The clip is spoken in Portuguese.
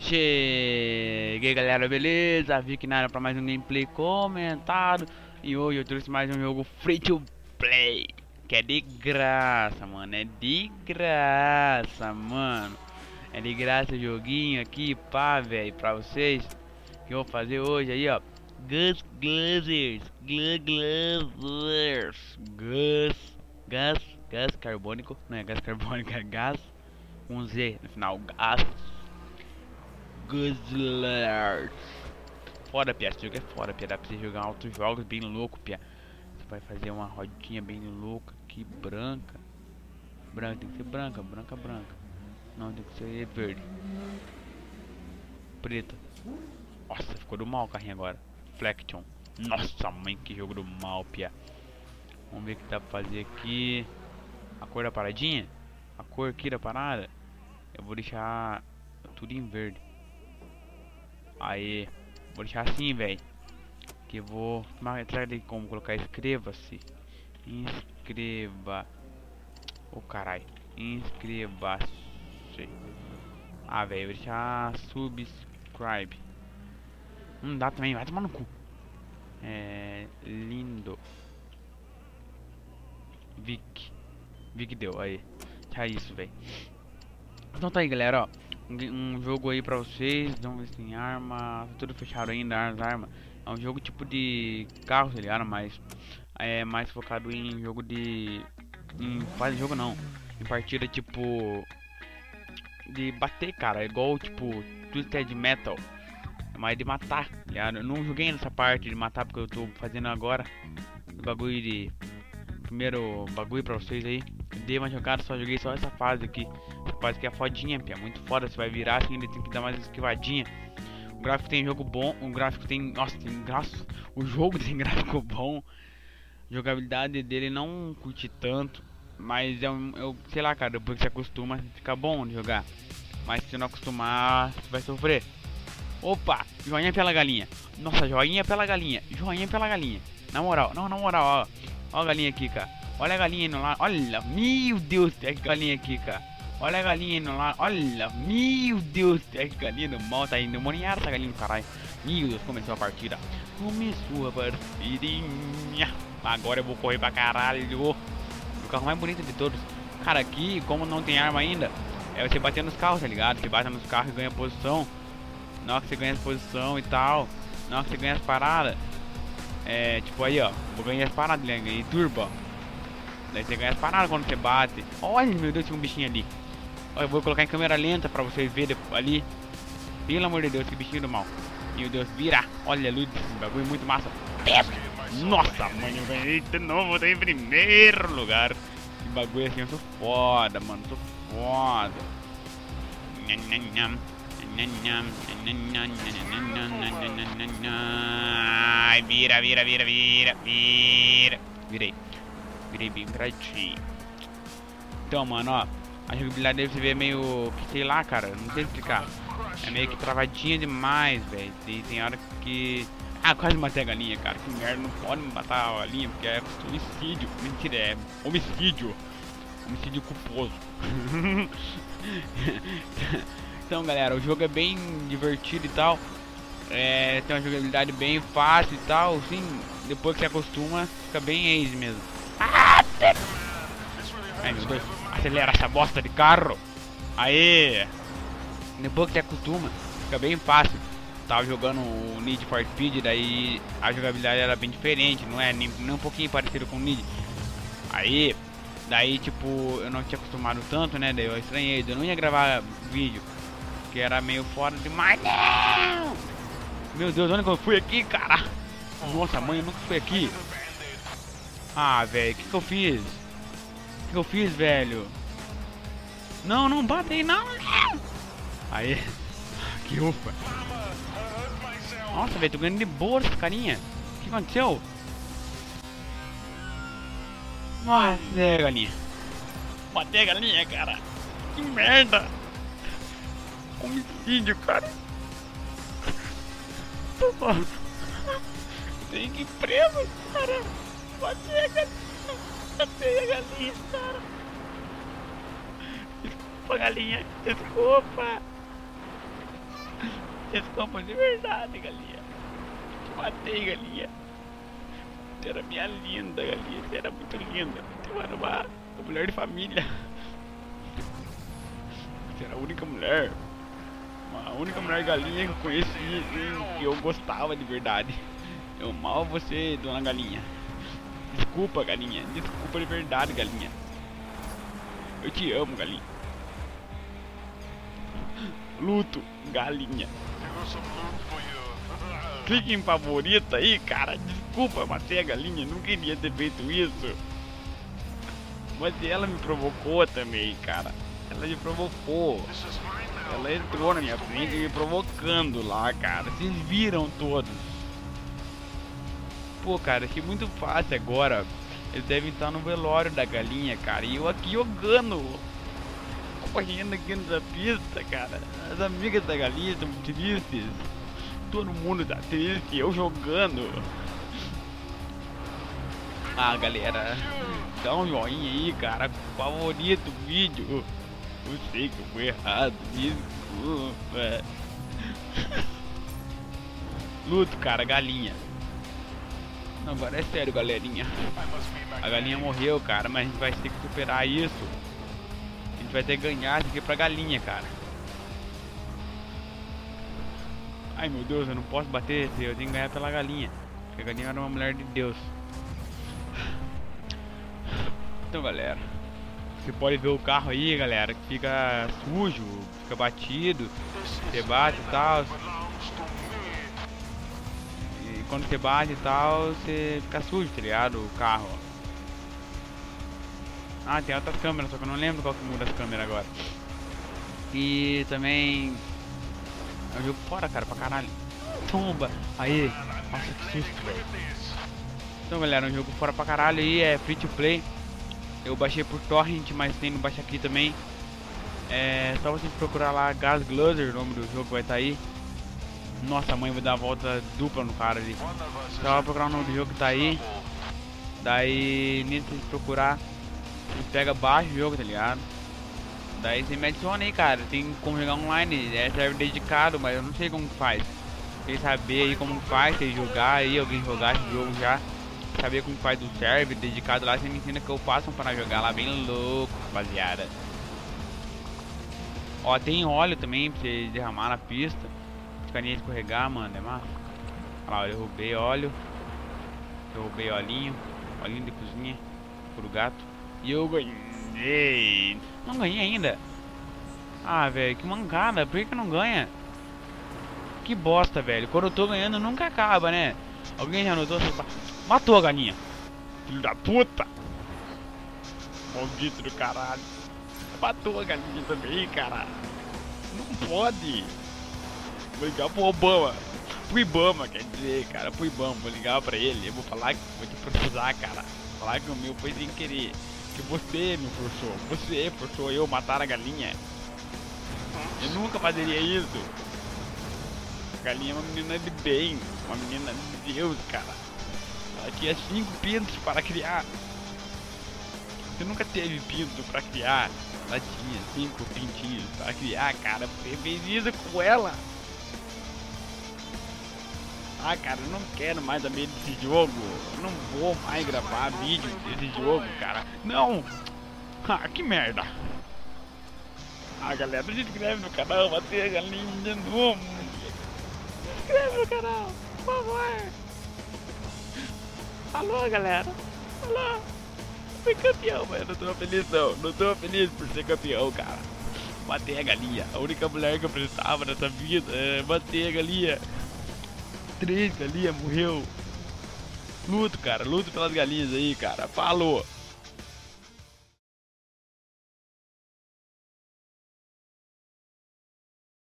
Cheguei, galera, beleza? Vi que nada pra mais um gameplay comentado. E hoje eu trouxe mais um jogo free to play, que é de graça, mano. É de graça, mano. É de graça o joguinho aqui, pá, velho, pra vocês. Que eu vou fazer hoje aí, ó. Gus Glazers. Gás carbônico. Não é gás carbônico, é gás com Z no final. Gás Guzzlers. Foda, pia. Esse jogo é foda, pia. Dá pra você jogar outros jogos bem louco, pia. Você vai fazer uma rodinha bem louca aqui, branca. Branca, tem que ser branca, branca. Não, tem que ser verde. Preta. Nossa, ficou do mal o carrinho agora. Flexion. Nossa, mãe, que jogo do mal, pia. Vamos ver o que dá pra fazer aqui. A cor da paradinha. A cor aqui da parada. Eu vou deixar tudo em verde. Aí, vou deixar assim, velho. Que eu vou... Será como colocar? Inscreva-se. Inscreva. Ô, caralho. Inscreva-se. Ah, velho, vou deixar subscribe. Não dá também, vai tomar no cu. É... Lindo. Vic deu, aí. Tá isso, velho. Então tá aí, galera, ó. Um jogo aí pra vocês. Vamos ver se tem arma. Tudo fechado ainda, as armas. É um jogo tipo de carro, tá ligado? Mas é mais focado em jogo de... Quase jogo não. Em partida tipo... De bater, cara. É igual tipo Twisted Metal. É mais de matar, tá ligado? Eu não joguei nessa parte de matar porque eu tô fazendo agora o bagulho de... Primeiro bagulho pra vocês aí. Dei uma jogada, só joguei só essa fase aqui. Essa fase aqui é fodinha, pia. Muito foda. Você vai virar assim, ele tem que dar mais esquivadinha. O gráfico tem jogo bom. O gráfico tem... Nossa, tem gráfico. O jogo tem gráfico bom. A jogabilidade dele não curti tanto. Mas eu sei lá, cara. Depois que você acostuma, fica bom de jogar. Mas se não acostumar, você vai sofrer. Opa! Joinha pela galinha. Nossa, joinha pela galinha. Joinha pela galinha. Na moral, não, na moral, ó. Olha a galinha aqui, cara. Olha a galinha indo lá. Olha, meu Deus, tem a galinha aqui, cara. Olha a galinha indo lá. Olha, meu Deus, tem a galinha do mal. Tá indo demoniada essa galinha do caralho. Meu Deus, começou a partida. Começou a partidinha. Agora eu vou correr pra caralho. O carro mais bonito de todos. Cara, aqui, como não tem arma ainda, é você bater nos carros, tá ligado? Você bate nos carros e ganha posição. Na hora que você ganha as posição e tal. Na hora que você ganha as paradas. É, tipo aí, ó. Vou ganhar as paradas, né? Ganhei turbo, ó. Daí você ganha as paradas quando você bate. Olha, meu Deus, tinha um bichinho ali. Ó, eu vou colocar em câmera lenta pra vocês verem ali. Pelo amor de Deus, que bichinho do mal. Meu Deus, vira. Olha a luz desse bagulho, muito massa. Nossa, mãe, eu ganhei de novo, tô em primeiro lugar. Que bagulho assim, eu sou foda, mano. Sou foda. Ai, vira. Virei bem pratinho. Então, mano, ó. A jogabilidade deve se ver meio... Sei lá, cara, não sei explicar. É meio que travadinha demais, velho. Tem hora que... Ah, quase matei a galinha, cara. Que merda, não pode matar a galinha porque é homicídio. Mentira, é homicídio. Homicídio culposo. Então, galera, o jogo é bem divertido e tal. É, tem uma jogabilidade bem fácil e tal. Assim, depois que você acostuma, fica bem easy mesmo. Ai, meu Deus. Acelera essa bosta de carro. Aê. Depois que você acostuma, fica bem fácil. Tava jogando o Need for Speed, daí a jogabilidade era bem diferente. Não é nem um pouquinho parecido com o Need. Aí, daí tipo, eu não tinha acostumado tanto, né? Daí eu estranhei, eu não ia gravar vídeo porque era meio fora demais. Não! Meu Deus, onde que eu fui aqui, cara? Nossa, mãe, eu nunca fui aqui. Ah, velho, o que eu fiz? O que eu fiz, velho? Não, não bate aí, não. Aí, que ufa. Nossa, velho, tô ganhando de boa esse carinha. O que aconteceu? Nossa, galinha. Matei a galinha, cara. Que merda. Homicídio, cara. Tem que ir preso, cara. Matei a galinha, cara. Desculpa, galinha. Desculpa. Desculpa de verdade, galinha. Te matei, galinha. Você era minha linda, galinha. Você era muito linda. Você era uma mulher de família. Você era a única mulher. A única mulher galinha que eu conheci, assim, que eu gostava de verdade. Eu mal você, dona galinha. Desculpa, galinha. Desculpa de verdade, galinha. Eu te amo, galinha. Luto, galinha. Clique em favorito aí, cara. Desculpa, eu matei a galinha. Não queria ter feito isso. Mas ela me provocou também, cara. Ela me provocou. Ela entrou na minha frente me provocando lá, cara. Vocês viram todos. Pô, cara, achei muito fácil agora. Eles devem estar no velório da galinha, cara. E eu aqui jogando. Correndo aqui nessa pista, cara. As amigas da galinha estão tristes. Todo mundo tá triste. Eu jogando. Ah, galera. Dá um joinha aí, cara. Favorito o vídeo. Eu sei que eu fui errado. Desculpa. Luto, cara, galinha. Não, agora é sério, galerinha. A galinha morreu, cara, mas a gente vai ter que superar isso. A gente vai ter que ganhar isso aqui pra galinha, cara. Ai, meu Deus, eu não posso bater esse. Eu tenho que ganhar pela galinha. Porque a galinha era uma mulher de Deus. Então, galera, você pode ver o carro aí, galera, que fica sujo, fica batido. Você bate e tal. E quando você bate e tal, você fica sujo, tá ligado? O carro. Ah, tem outras câmeras, só que eu não lembro qual que muda as câmeras agora. E também é um jogo fora, cara, pra caralho. Tomba! Aí! Nossa, que susto, velho. Então, galera, é um jogo fora pra caralho aí, é free to play. Eu baixei por torrent, mas tem no baixa aqui também. É só você procurar lá Gas Glazer, o nome do jogo vai estar aí. Nossa, a mãe vai dar a volta dupla no cara ali. Só procurar o nome do jogo que tá aí. Daí, nisso você procurar, você pega, baixa o jogo, tá ligado? Daí você me adiciona aí, cara. Tem como jogar online, é server dedicado, mas eu não sei como que faz. Quem saber aí como faz, você jogar aí, alguém jogar esse jogo já, saber como faz o server dedicado lá, você me ensina que eu faço para jogar lá bem louco, rapaziada. Ó, tem óleo também pra você derramar na pista. Os carinhas escorregar, mano, é massa. Olha lá, eu derrubei óleo. Derrubei olhinho. Olhinho de cozinha pro gato. E eu ganhei. Não ganhei ainda. Ah, velho, que mancada. Por que não ganha? Que bosta, velho. Quando eu tô ganhando nunca acaba, né? Alguém já notou? Matou a galinha. Filho da puta. Maldito do caralho. Matou a galinha também, cara. Não pode. Vou ligar pro Obama. Pro Ibama, quer dizer, cara. Pro Ibama. Vou ligar pra ele. Eu vou falar que vou te processar, cara. Falar que o meu foi sem querer. Que você me forçou. Você forçou eu matar a galinha. Eu nunca fazeria isso. A galinha é uma menina de bem. Uma menina de Deus, cara. Ela tinha 5 pintos para criar. Você nunca teve pinto para criar. Ela tinha 5 pintinhos para criar, cara. Você fez isso com ela. Ah, cara, eu não quero mais saber desse jogo. Eu não vou mais gravar vídeo desse jogo, cara. Não! Ah, que merda! Ah, galera, se inscreve no canal, bater a galinha de novo. Se inscreve no canal, por favor. Alô, galera. Alô. Fui campeão, mas eu não tô feliz não. Não tô feliz por ser campeão, cara. Matei a galinha. A única mulher que eu precisava nessa vida é bater a galinha. 3 galinhas morreu. Luto, cara. Luto pelas galinhas aí, cara. Falou.